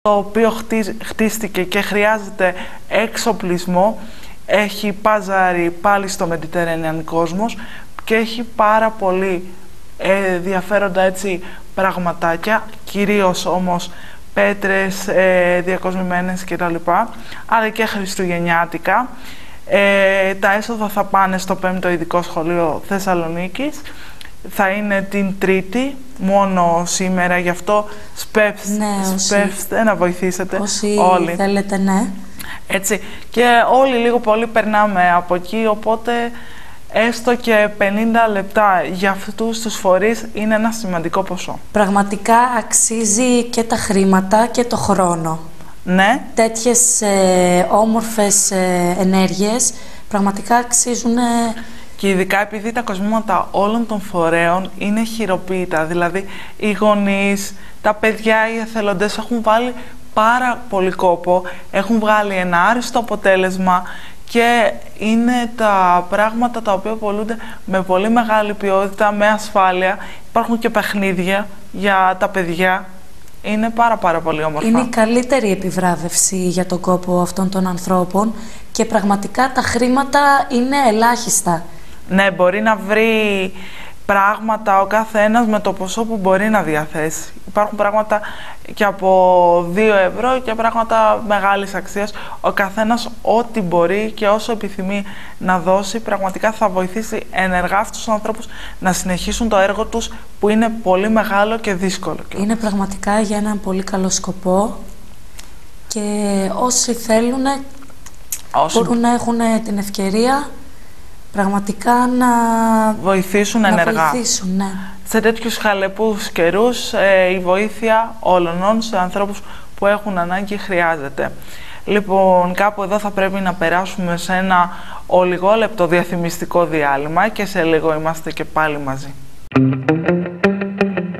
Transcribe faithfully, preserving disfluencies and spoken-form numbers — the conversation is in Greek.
το οποίο χτίστηκε και χρειάζεται εξοπλισμό. Έχει παζάρι πάλι στο Mediterranean κόσμος και έχει πάρα πολύ ενδιαφέροντα έτσι πραγματάκια, κυρίως όμως πέτρες ε, διακοσμημένες κτλ. Αλλά και χριστουγεννιάτικα. Ε, τα έσοδα θα πάνε στο πέμπτο Ειδικό Σχολείο Θεσσαλονίκης. Θα είναι την Τρίτη, μόνο σήμερα, γι' αυτό σπεύστε, ναι, σπεύστε να βοηθήσετε όσοι όλοι. Θέλετε, ναι. Έτσι, και όλοι λίγο πολύ περνάμε από εκεί, οπότε έστω και πενήντα λεπτά για αυτούς τους φορείς είναι ένα σημαντικό ποσό. Πραγματικά αξίζει και τα χρήματα και το χρόνο. Ναι. Τέτοιες ε, όμορφες ε, ενέργειες πραγματικά αξίζουν. Ε... Και ειδικά επειδή τα κοσμήματα όλων των φορέων είναι χειροποίητα, δηλαδή οι γονείς, τα παιδιά, οι εθελοντές έχουν βάλει πάρα πολύ κόπο, έχουν βγάλει ένα άριστο αποτέλεσμα και είναι τα πράγματα τα οποία πολλούνται με πολύ μεγάλη ποιότητα, με ασφάλεια. Υπάρχουν και παιχνίδια για τα παιδιά. Είναι πάρα πάρα πολύ όμορφα. Είναι η καλύτερη επιβράβευση για τον κόπο αυτών των ανθρώπων και πραγματικά τα χρήματα είναι ελάχιστα. Ναι, μπορεί να βρει πράγματα ο κάθε ένας με το ποσό που μπορεί να διαθέσει. Υπάρχουν πράγματα και από δύο ευρώ και πράγματα μεγάλης αξίας. Ο καθένας ό,τι μπορεί και όσο επιθυμεί να δώσει, πραγματικά θα βοηθήσει ενεργά αυτούς τους ανθρώπους να συνεχίσουν το έργο τους, που είναι πολύ μεγάλο και δύσκολο. Είναι πραγματικά για έναν πολύ καλό σκοπό και όσοι θέλουν όσοι... μπορούν να έχουν την ευκαιρία πραγματικά να βοηθήσουν να ενεργά. Βοηθήσουν, ναι. Σε τέτοιους χαλεπούς καιρούς ε, η βοήθεια όλων σε ανθρώπους που έχουν ανάγκη χρειάζεται. Λοιπόν, κάπου εδώ θα πρέπει να περάσουμε σε ένα ολιγόλεπτο διαφημιστικό διάλειμμα και σε λίγο είμαστε και πάλι μαζί.